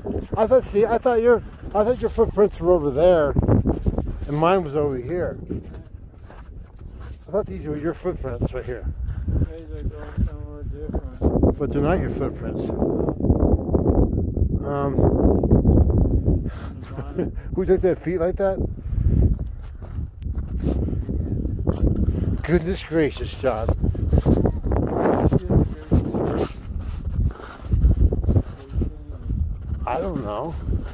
I thought your footprints were over there, and mine was over here. I thought these were your footprints right here. Maybe they're going somewhere different. But they're not your footprints. Who took their feet like that? Goodness gracious, John. I don't know.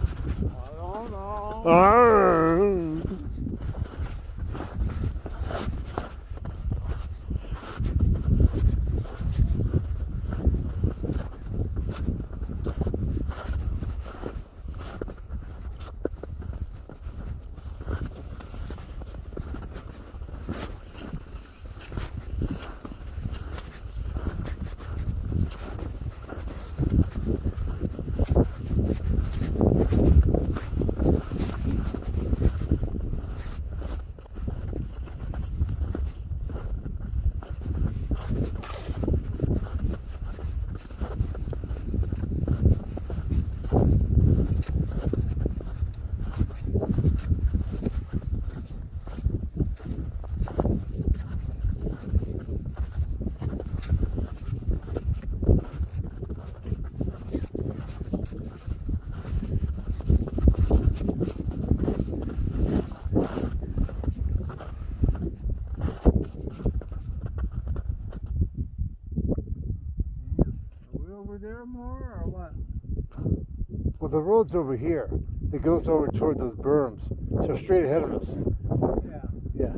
There more or what? Well, the road's over here. It goes over toward those berms. So straight ahead of us. Yeah.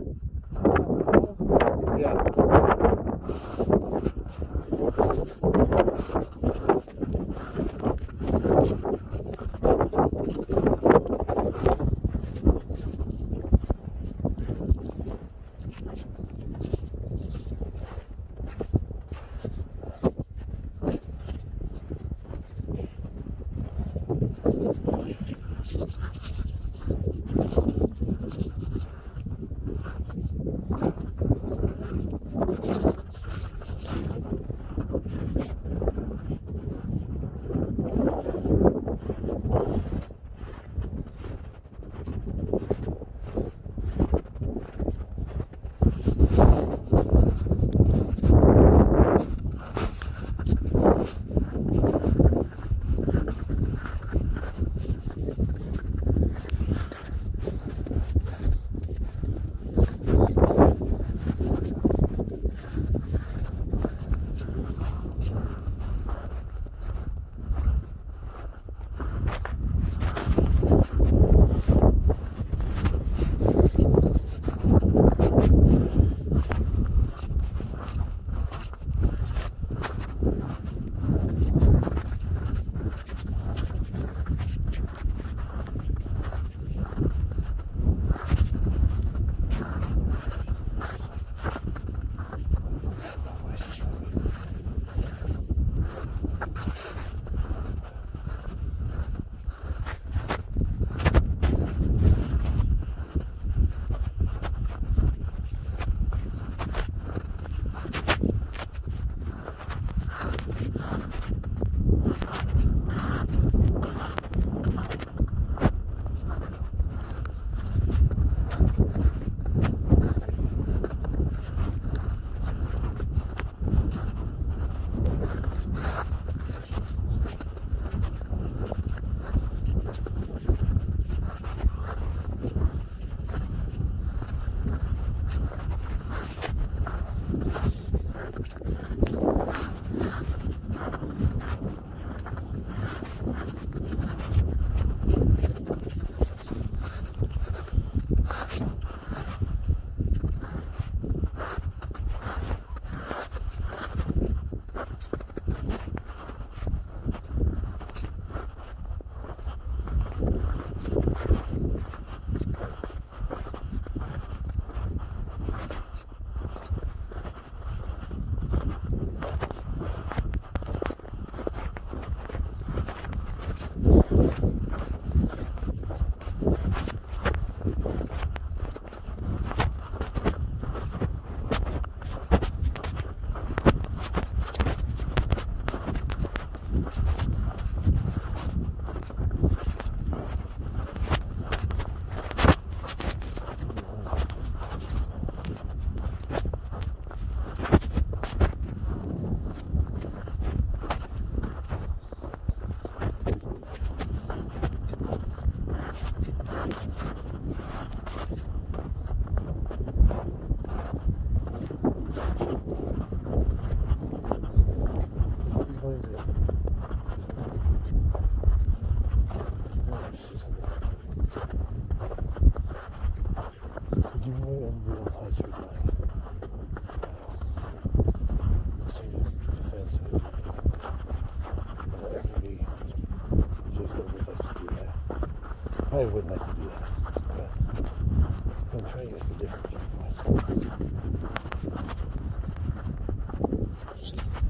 Yeah. I wouldn't like to do that. But I'm trying to make a difference.